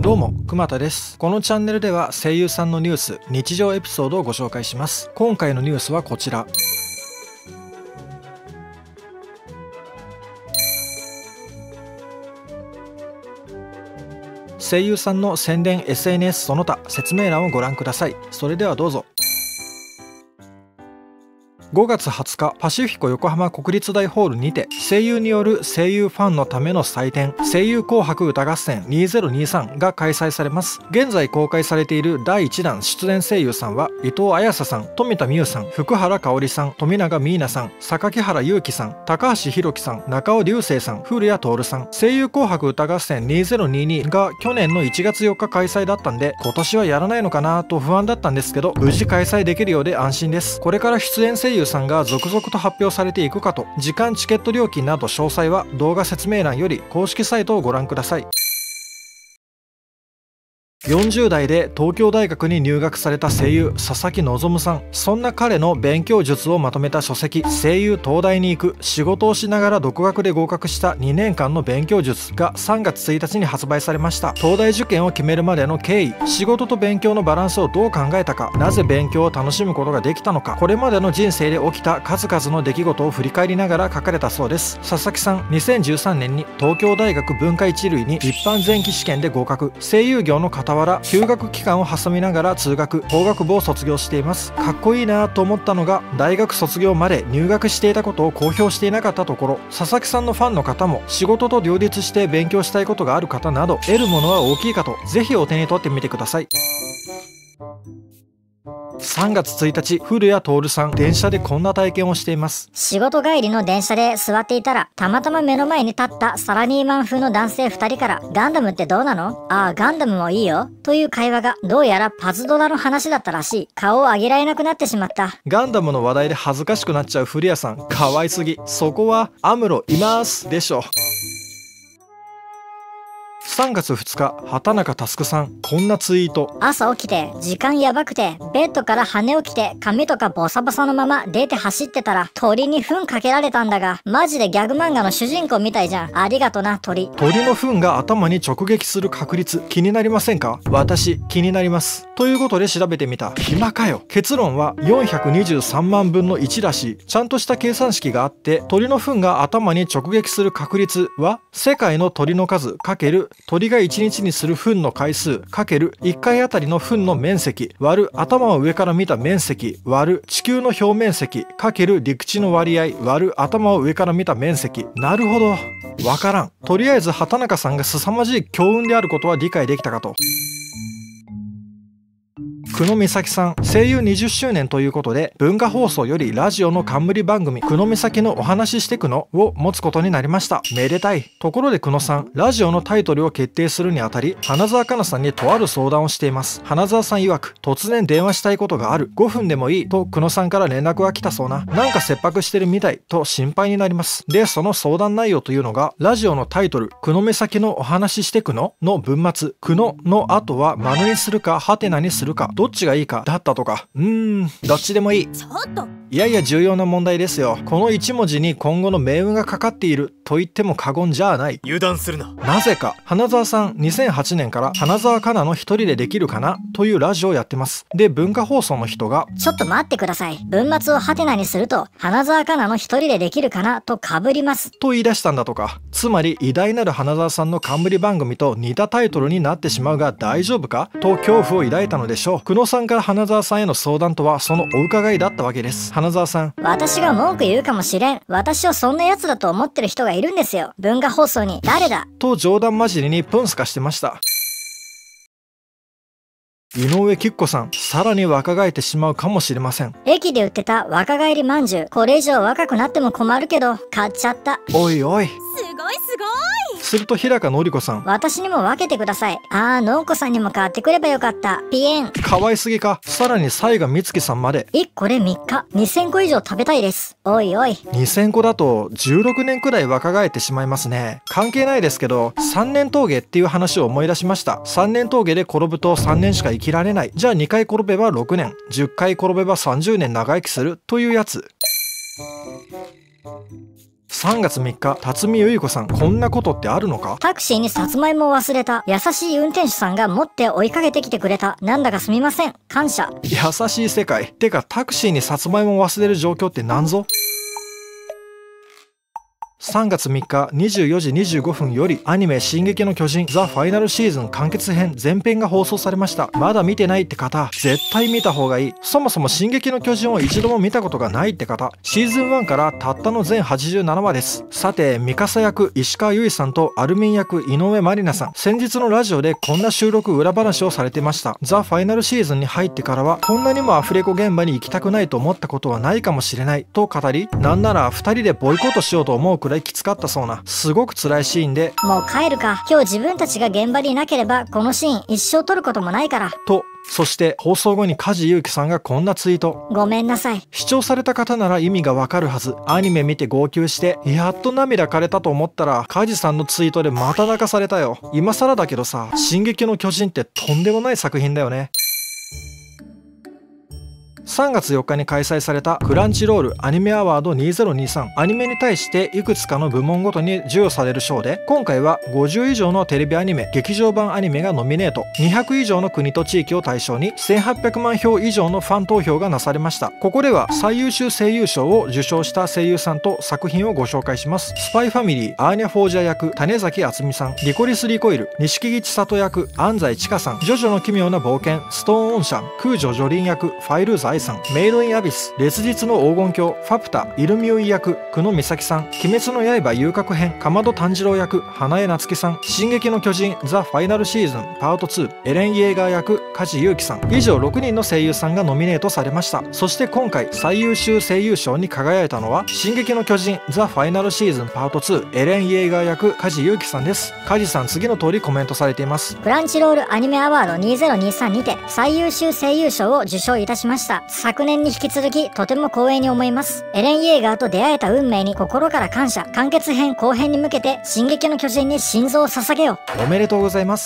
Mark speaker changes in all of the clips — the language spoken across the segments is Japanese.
Speaker 1: どうも、熊田です。このチャンネルでは声優さんのニュース、日常エピソードをご紹介します。今回のニュースはこちら。声優さんの宣伝 SNS その他説明欄をご覧ください。それではどうぞ。5月20日、パシフィコ横浜国立大ホールにて声優による声優ファンのための祭典声優紅白歌合戦2023が開催されます。現在公開されている第1弾出演声優さんは伊藤綾紗さん、富田美優さん、福原香織さん、富永美奈さん、榊原裕樹さん、高橋宏樹さん、中尾隆聖さん、古谷徹さん。声優紅白歌合戦2022が去年の1月4日開催だったんで、今年はやらないのかなと不安だったんですけど、無事開催できるようで安心です。これから出演声優さんが続々と発表されていくかと、時間チケット料金など詳細は動画説明欄より公式サイトをご覧ください。40代で東京大学に入学された声優佐々木希さん。そんな彼の勉強術をまとめた書籍声優東大に行く、仕事をしながら独学で合格した2年間の勉強術が3月1日に発売されました。東大受験を決めるまでの経緯、仕事と勉強のバランスをどう考えたか、なぜ勉強を楽しむことができたのか、これまでの人生で起きた数々の出来事を振り返りながら書かれたそうです。佐々木さん、2013年に東京大学文化一類に一般前期試験で合格。声優業の傍ら休学期間を挟みながら通学法学部を卒業しています。かっこいいなと思ったのが、大学卒業まで入学していたことを公表していなかったところ、佐々木さんのファンの方も仕事と両立して勉強したいことがある方など、得るものは大きいかと、ぜひお手に取ってみてください。3月1日、古谷徹さん、電車でこんな体験をしています。
Speaker 2: 仕事帰りの電車で座っていたら、たまたま目の前に立ったサラリーマン風の男性2人から、ガンダムってどうなの？ああ、ガンダムもいいよ。という会話が、どうやらパズドラの話だったらしい。顔を上げられなくなってしまった。
Speaker 1: ガンダムの話題で恥ずかしくなっちゃう古谷さん、可愛すぎ。そこは、アムロいますでしょ。3月2日、畑中佑さん、こんなツイート。
Speaker 2: 朝起きて、時間やばくて、ベッドから跳ね起きて、髪とかボサボサのまま出て走ってたら、鳥に糞かけられたんだが、マジでギャグ漫画の主人公みたいじゃん。ありがとな、鳥。
Speaker 1: 鳥の糞が頭に直撃する確率、気になりませんか？私、気になります。ということで調べてみた。暇かよ。結論は423万分の1らしい。ちゃんとした計算式があって、鳥の糞が頭に直撃する確率は、世界の鳥の数かける鳥が1日にする糞の回数かける1回あたりの糞の面積割る頭を上から見た面積割る地球の表面積かける陸地の割合割る頭を上から見た面積。なるほど。わからん。とりあえず畑中さんが凄まじい強運であることは理解できたかと。久野美咲さん、声優20周年ということで、文化放送よりラジオの冠番組、久野美咲のお話してくのを持つことになりました。めでたい。ところで久野さん、ラジオのタイトルを決定するにあたり、花澤香菜さんにとある相談をしています。花澤さん曰く、突然電話したいことがある。5分でもいい。と久野さんから連絡が来たそうな。なんか切迫してるみたい。と心配になります。で、その相談内容というのが、ラジオのタイトル、久野美咲のお話してくのの文末、久野の後は丸にするか、ハテナにするか、どっちがいいかだったとか。どっちでもいい。
Speaker 2: ちょっと。
Speaker 1: いやいや重要な問題ですよ。この1文字に今後の命運がかかっていると言っても過言じゃない。
Speaker 3: 油断するな。
Speaker 1: なぜか花澤さん2008年から花澤香菜の一人でできるかなというラジオをやってます。で、文化放送の人が
Speaker 2: ちょっと待ってください。文末をハテナにすると、花澤香菜の一人でできるかなと被ります。
Speaker 1: と言い出したんだとか。つまり偉大なる花澤さんの冠番組と似たタイトルになってしまうが大丈夫かと恐怖を抱いたのでしょう。久野さんから花澤さんへの相談とはそのお伺いだったわけです。花澤さん、
Speaker 2: 私が文句言うかもしれん。私をそんな奴だと思ってる人がいるんですよ。文化放送に。誰だ
Speaker 1: と冗談交じりにプンスカしてました。井上貴子さん、さらに若返ってしまうかもしれません。
Speaker 2: 駅で売ってた若返りまんじゅう。これ以上若くなっても困るけど、買っちゃった。
Speaker 1: おいおい。
Speaker 2: すごいすごい。
Speaker 1: すると平川のり子さん、
Speaker 2: 私にも分けてください。あー、のんこさんにも買ってくればよかった。ピエン。
Speaker 1: 可愛すぎか。さらに西賀美月さんまで。
Speaker 2: 1個で3日。2000個以上食べたいです。おいおい。
Speaker 1: 2000個だと16年くらい若返ってしまいますね。関係ないですけど、3年峠っていう話を思い出しました。3年峠で転ぶと3年しか生きられない。じゃあ2回転べば6年。10回転べば30年長生きするというやつ。 3月3日、辰巳ゆい子さん、こんなことってあるのか？
Speaker 2: タクシーにさつまいもを忘れた。優しい運転手さんが持って追いかけてきてくれた。なんだかすみません。感謝。
Speaker 1: 優しい世界。てか、タクシーにさつまいもを忘れる状況ってなんぞ？3月3日24時25分よりアニメ「進撃の巨人ザ・ファイナルシーズン完結編」前編が放送されました。まだ見てないって方、絶対見た方がいい。そもそも進撃の巨人を一度も見たことがないって方、シーズン1からたったの全87話です。さて、ミカサ役石川由依さんとアルミン役井上まりなさん、先日のラジオでこんな収録裏話をされてました。ザ・ファイナルシーズンに入ってからはこんなにもアフレコ現場に行きたくないと思ったことはないかもしれないと語り、なんなら2人でボイコットしようと思うくらいきつかったそうな、すごく辛いシーンで、
Speaker 2: もう帰るか。今日自分たちが現場にいなければこのシーン一生撮ることもないから。
Speaker 1: と、そして放送後に梶裕貴さんがこんなツイート。
Speaker 2: ごめんなさい。
Speaker 1: 視聴された方なら意味がわかるはず。アニメ見て号泣してやっと涙枯れたと思ったら、梶さんのツイートでまた泣かされたよ。今更だけどさ、進撃の巨人ってとんでもない作品だよね。3月4日に開催されたクランチロールアニメアワード2023、アニメに対していくつかの部門ごとに授与される賞で、今回は50以上のテレビアニメ、劇場版アニメがノミネート、200以上の国と地域を対象に1800万票以上のファン投票がなされました。ここでは最優秀声優賞を受賞した声優さんと作品をご紹介します。スパイファミリーアーニャ・フォージャ役種崎敦美さん、リコリス・リコイル錦木千里役安西千佳さん、ジョジョの奇妙な冒険ストーンオンシャン空女ジョリン役ファイルーズ愛さん、メイドインアビス烈日の黄金鏡ファプタイルミウイ役久野美咲さん、鬼滅の刃遊郭編かまど炭治郎役花江夏樹さん、進撃の巨人ザ・ファイナルシーズンパート2エレン・イェーガー役梶裕貴さん、以上6人の声優さんがノミネートされました。そして今回最優秀声優賞に輝いたのは進撃の巨人ザ・ファイナルシーズンパート2エレン・イェーガー役梶裕貴さんです。梶さん、次の通りコメントされています。
Speaker 2: クランチロールアニメアワード2023にて最優秀声優賞を受賞いたしました。昨年に引き続きとても光栄に思います。エレン・イェーガーと出会えた運命に心から感謝。完結編後編に向けて進撃の巨人に心臓を捧げよう。
Speaker 1: おめでとうございます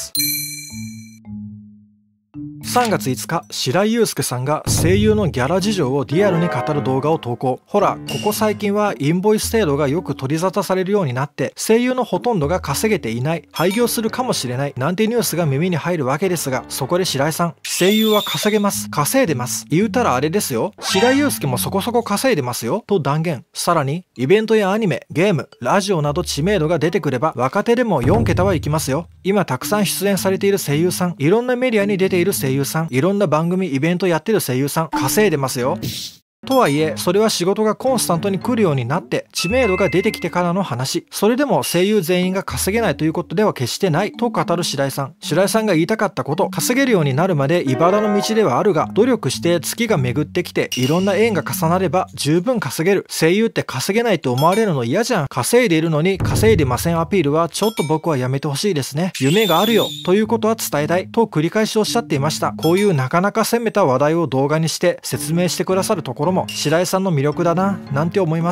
Speaker 1: 。3月5日、白井悠介さんが声優のギャラ事情をリアルに語る動画を投稿。ほら、ここ最近はインボイス制度がよく取り沙汰されるようになって、声優のほとんどが稼げていない、廃業するかもしれない、なんてニュースが耳に入るわけですが、そこで白井さん、声優は稼げます。稼いでます。言うたらあれですよ。白井悠介もそこそこ稼いでますよ。と断言。さらに、イベントやアニメ、ゲーム、ラジオなど知名度が出てくれば、若手でも4桁はいきますよ。今たくさん出演されている声優さん、いろんなメディアに出ている声優さん、いろんな番組イベントやってる声優さん、稼いでますよ。とはいえ、それは仕事がコンスタントに来るようになって知名度が出てきてからの話。それでも声優全員が稼げないということでは決してないと語る白井さん。白井さんが言いたかったこと、稼げるようになるまで茨の道ではあるが、努力して月が巡ってきていろんな縁が重なれば十分稼げる。声優って稼げないと思われるの嫌じゃん。稼いでいるのに稼いでませんアピールはちょっと僕はやめてほしいですね。夢があるよということは伝えたいと繰り返しおっしゃっていました。こういうなかなか攻めた話題を動画にして説明してくださるところも白井さんの魅力だななんて思います。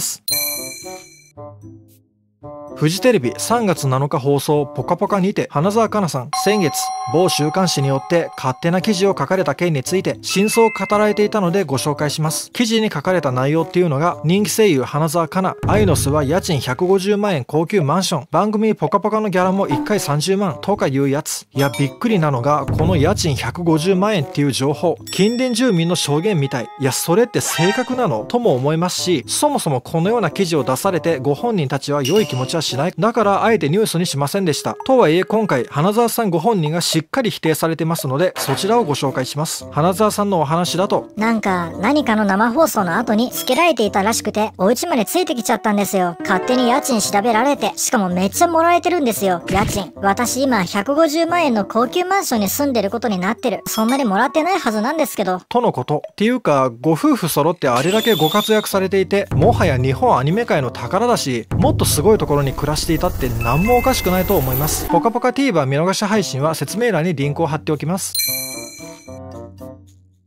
Speaker 1: フジテレビ3月7日放送ポカポカにて花澤香菜さん、先月某週刊誌によって勝手な記事を書かれた件について真相を語られていたのでご紹介します。記事に書かれた内容っていうのが、人気声優花澤香菜、愛の巣は家賃150万円高級マンション、番組ポカポカのギャラも1回30万とかいうやつ。いやびっくりなのが、この家賃150万円っていう情報、近隣住民の証言みたい。いやそれって正確なのとも思いますし、そもそもこのような記事を出されてご本人たちは良い気持ちはしない。だからあえてニュースにしませんでした。とはいえ今回花澤さんご本人がしっかり否定されてますので、そちらをご紹介します。花澤さんのお話だと、
Speaker 2: 何かの生放送の後につけられていたらしくて、お家までついてきちゃったんですよ。勝手に家賃調べられて、しかもめっちゃもらえてるんですよ、家賃。私今150万円の高級マンションに住んでることになってる。そんなにもらってないはずなんですけど。
Speaker 1: とのこと。っていうか、ご夫婦揃ってあれだけご活躍されていて、もはや日本アニメ界の宝だし、もっとすごいところに暮らしていたって何もおかしくないと思います。ポカポカ TVer 見逃し配信は説明欄にリンクを貼っておきます。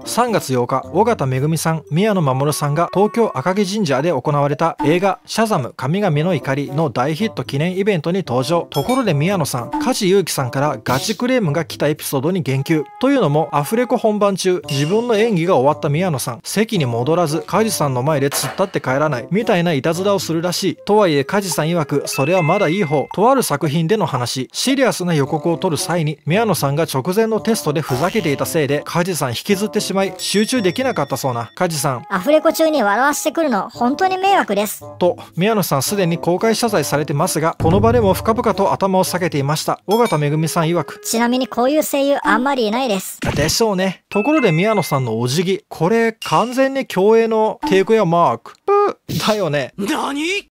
Speaker 1: 3月8日、尾形めぐみさん、宮野真守さんが東京赤城神社で行われた映画シャザム神々の怒りの大ヒット記念イベントに登場。ところで宮野さん、梶裕貴さんからガチクレームが来たエピソードに言及。というのも、アフレコ本番中、自分の演技が終わった宮野さん、席に戻らず梶さんの前で突っ立って帰らないみたいないたずらをするらしい。とはいえ梶さん曰く、それはまだいい方。とある作品での話、シリアスな予告を撮る際に宮野さんが直前のテストでふざけていたせいで梶さん引きずってしまい集中できなかったそうな。梶さん、
Speaker 2: アフレコ中に笑わせてくるの本当に迷惑です。
Speaker 1: と宮野さんすでに公開謝罪されてますが、この場でも深々と頭を下げていました。尾形めぐみさん曰く、
Speaker 2: ちなみにこういう声優あんまりいないです。
Speaker 1: でしょうね。ところで宮野さんのお辞儀、これ完全に競泳のテイクやマークだよね。
Speaker 3: 何？